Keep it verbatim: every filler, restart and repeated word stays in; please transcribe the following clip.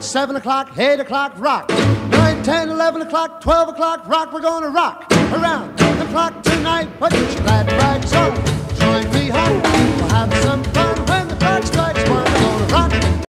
Seven o'clock, eight o'clock, rock. Nine, ten, eleven o'clock, twelve o'clock, rock. We're gonna rock around the clock tonight. But you're glad to ride, so